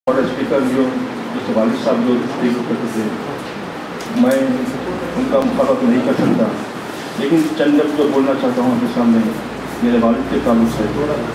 اور اسپیکر جو والد صاحب جو اسپیک کرتے تھے، میں ان کا مخالفت نہیں کر سکتا، لیکن چند لفظ جو بولنا چاہتا ہوں آپ کے سامنے میرے والد کے تعلق سے۔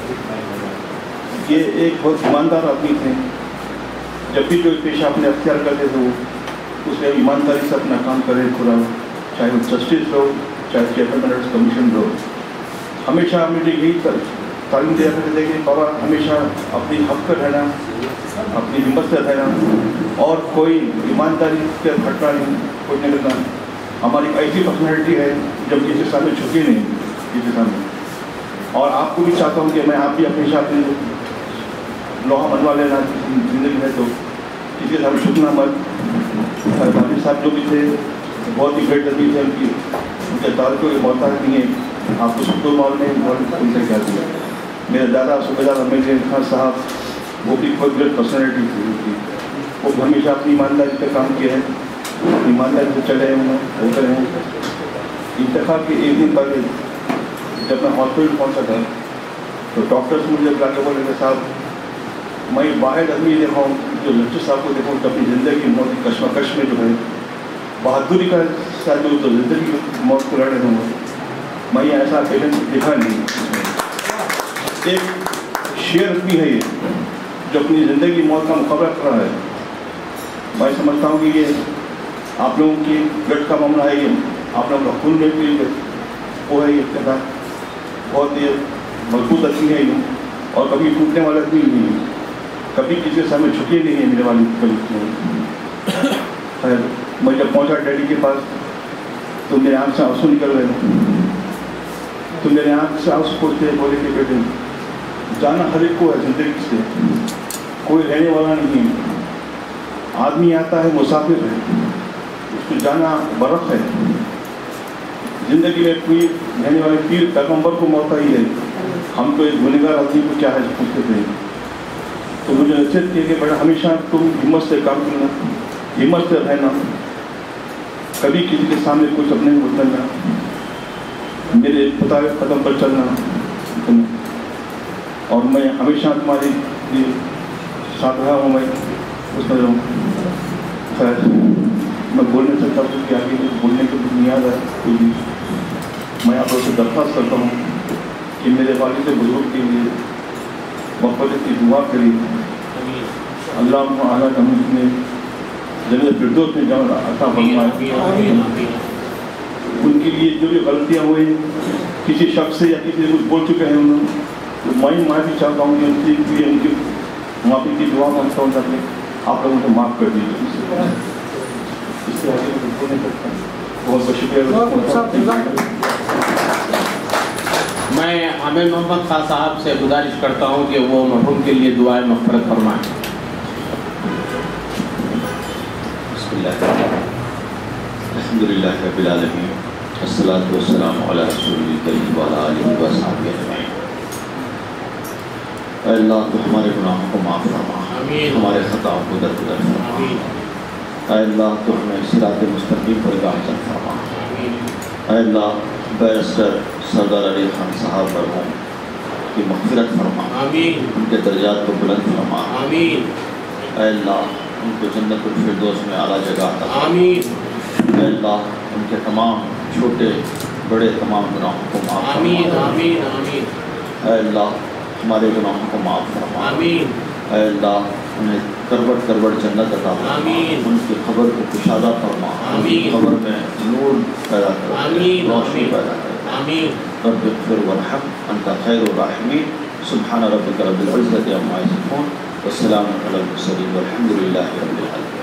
یہ ایک بہت ایماندار آدمی تھے، جب بھی جو پیشہ اپنے اختیار کرتے تھے وہ اس میں ایمانداری سے اپنا کام کرے پورا، چاہے وہ جسٹس ہو چاہے چیئرمین کمیشن ہو۔ ہمیشہ مجھے یہی تعلیم دیا کرتے تھے کہ بابا ہمیشہ اپنی حق پر رہنا، اپنی ہمت سے رہنا، اور کوئی ایمانداری سے ہٹنا نہیں، کوئی نہیں کرنا۔ ہماری ایسی پرسنالٹی ہے جب کسی سامنے جھکے نہیں کسی سامنے، اور آپ کو بھی چاہتا ہوں کہ میں آپ بھی ہمیشہ اپنے لوہا منوا لینا زندگی ہے تو کسی سامنے جھکنا مت۔ والد صاحب جو بھی تھے بہت ہی گریٹ آدمی تھے، ان کے تعلقوں کے محتاج نہیں ہے، آپ کو سب مال میں ان سے کیا دیا۔ میرے دادا صوبیدار امیر خان صاحب وہ بھی بہت گریٹ پرسنالٹی تھی، وہ ہمیشہ اپنی ایمانداری پہ کام کیا ہے، ایمانداری سے چلے ہیں ہوتے ہیں۔ انتخاب کے ایک دن پہلے جب میں ہاسپٹل پہنچا تھا تو ڈاکٹرس مجھے بلا کے بولے کہ صاحب میں باہر آدمی دیکھا ہوں جو لچو صاحب کو دیکھا ہوں کہ اپنی زندگی موت کی کشمکش میں جو ہے بہادری کا ساتھ جو تو زندگی موت کو لڑ رہے ہوں، میں ایسا پیشنٹ دیکھا نہیں۔ ایک شیر آدمی ہے یہ جو اپنی زندگی موت کا مقابلہ کر رہا ہے۔ میں سمجھتا ہوں کہ یہ آپ لوگوں کی بلڈ کا معاملہ ہے، یہ آپ لوگوں کا خون میں بھی وہ ہے، یہ کہنا بہت ہی مضبوط آدمی ہے یہ، اور کبھی ٹوٹنے والا آدمی نہیں ہے، کبھی کسی کے سامنے جھکے نہیں ہیں میرے والد کبھی۔ خیر میں جب پہنچا ڈیڈی کے پاس تو میرے آنکھ سے آنسو نکل رہے، تو میرے آنکھ سے آنسو پوچھتے بولے کہ بیٹے جانا ہر ایک کو ہے زندگی سے، کوئی رہنے والا نہیں ہے، آدمی آتا ہے مسافر ہے، اس کو جانا برف ہے، زندگی میں کوئی رہنے والے پیر پیغمبر کو موت آئی ہے، ہم تو ایک گنہگار آدمی کو کیا ہے پوچھتے تھے۔ تو مجھے نصیحت کی کہ بیٹا ہمیشہ تم ہمت سے کام کرنا، ہمت سے رہنا، کبھی کسی کے سامنے کچھ اپنے اترنا، میرے بتائے قدم پر چلنا، اور میں ہمیشہ تمہاری ساتھ رہا ہوں، میں اس میں رہوں۔ خیر میں بول نہیں سکتا کہ آگے بولنے کی بنیاد ہے کوئی بھی۔ میں آپ لوگوں سے درخواست کرتا ہوں کہ میرے والد بزرگ کے لیے مغفرت کی دعا کری، اللہ اعلیٰ نے جنت فردوس میں جگہ عطا فرمائے۔ ان کے لیے جو بھی غلطیاں ہوئی کسی شخص سے یا کسی سے کچھ بول چکے ہیں انہوں نے، میں بھی چاہتا ہوں کہ ان کے لیے ان کی معافی کی دعا مانگتا ہوں تاکہ آپ لوگوں کو معاف کر دیجیے۔ اس سے آگے بول نہیں سکتا۔ بہت بہت شکریہ۔ میں عامر محمد خان صاحب سے گزارش کرتا ہوں کہ وہ مرحوم کے لیے دعائے مغفرت فرمائیں۔ بسم اللہ الحمدللہ رب العالمین والصلاة والسلام علی رسول اللہ وعلی آلہ وصحبہ اجمعین۔ اے اللہ تو ہمارے گناہوں کو معاف فرما، ہمارے خطاؤں کو درگزر فرما۔ اے اللہ تو ہمیں صراط مستقیم پر گامزن فرما۔ اے اللہ بیرسٹر سردار علی خان صاحب مرحوم کی مغفرت فرما، ان کے درجات کو بلند فرما۔ اے اللہ ان کو جنت الفردوس میں اعلیٰ جگہ عطا فرما۔ اے اللہ ان کے تمام چھوٹے بڑے تمام گناہوں کو معاف فرما۔ اے اللہ ہمارے گناہوں کو معاف فرما۔ اے اللہ انہیں کروٹ کروٹ جنت عطا فرما، ان کی قبر کو کشادہ فرما، قبر میں نور پیدا کر، روشنی پیدا کر۔ رب اغفر وارحم انت خیر الراحمین۔ سبحان ربک رب العزة عما یصفون والسلام علی المرسلین والحمد للہ رب العالمین۔